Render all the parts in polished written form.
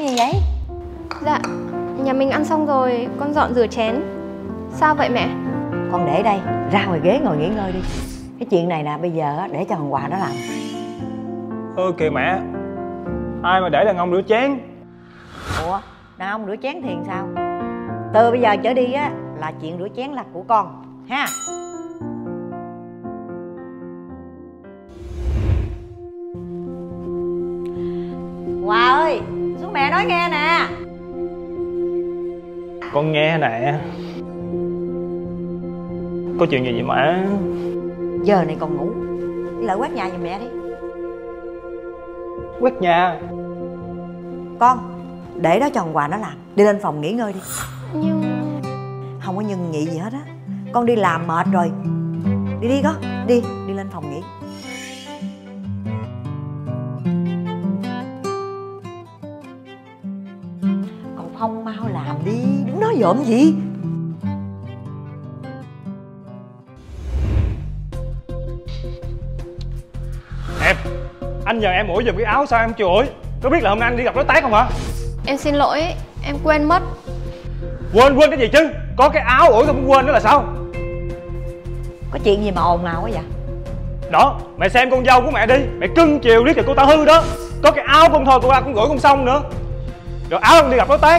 gì vậy? Dạ, nhà mình ăn xong rồi, con dọn rửa chén. Sao vậy mẹ? Con để đây, ra ngoài ghế ngồi nghỉ ngơi đi. Cái chuyện này nè, bây giờ để cho thằng Hòa nó làm. Kìa mẹ, ai mà để đàn ông rửa chén? Ủa, đàn ông rửa chén thì sao? Từ bây giờ trở đi á, là chuyện rửa chén là của con, ha? Hòa ơi, xuống mẹ nói nghe nè. Con nghe nè. Có chuyện gì vậy mẹ? Giờ này còn ngủ, đi lại quét nhà giùm mẹ đi. Quét nhà? Con, để đó cho thằng Hòa nó làm. Đi lên phòng nghỉ ngơi đi. Nhưng... Không có nhân nhị gì hết á. Con đi làm mệt rồi. Đi đi con, đi lên phòng nghỉ. Còn Phong mau làm đi, đứng nói dộm gì. Em, anh nhờ em ủi giùm cái áo sao em chưa ủi? Có biết là hôm nay anh đi gặp đối tác không hả? Em xin lỗi, em quên mất. Quên cái gì chứ? Có cái áo ủi không quên nữa là sao? Có chuyện gì mà ồn ào quá vậy? Đó, mẹ xem con dâu của mẹ đi. Mẹ cưng chiều riết rồi cô ta hư đó. Có cái áo không thôi cô ta cũng gửi không xong nữa. Rồi áo anh đi gặp đối tác.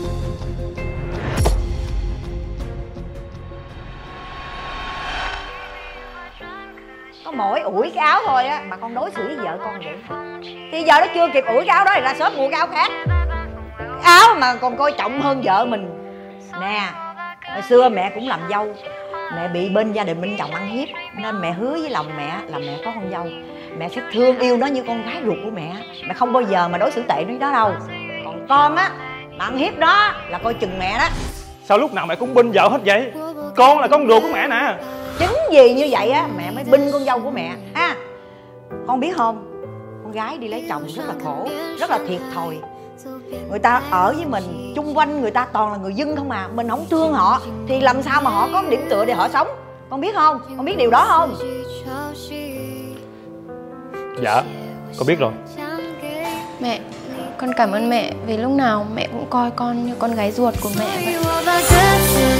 Có mỗi ủi cái áo thôi á mà con đối xử với vợ con vậy. Thì giờ nó chưa kịp ủi cái áo đó thì ra sớm mua cái áo khác. Cái áo mà còn coi trọng hơn vợ mình. Nè, hồi xưa mẹ cũng làm dâu, mẹ bị bên gia đình bên chồng ăn hiếp, nên mẹ hứa với lòng mẹ là mẹ có con dâu, mẹ sẽ thương yêu nó như con gái ruột của mẹ. Mẹ không bao giờ mà đối xử tệ với nó đâu. Còn con á, mà ăn hiếp đó là coi chừng mẹ đó. Sao lúc nào mẹ cũng binh vợ hết vậy? Con là con ruột của mẹ nè. Chính vì như vậy á, mẹ mới binh con dâu của mẹ ha. Con biết không, con gái đi lấy chồng rất là khổ, rất là thiệt thòi. Người ta ở với mình, chung quanh người ta toàn là người dân không à. Mình không thương họ thì làm sao mà họ có điểm tựa để họ sống. Con biết không? Con biết điều đó không? Dạ, con biết rồi. Mẹ, con cảm ơn mẹ vì lúc nào mẹ cũng coi con như con gái ruột của mẹ vậy.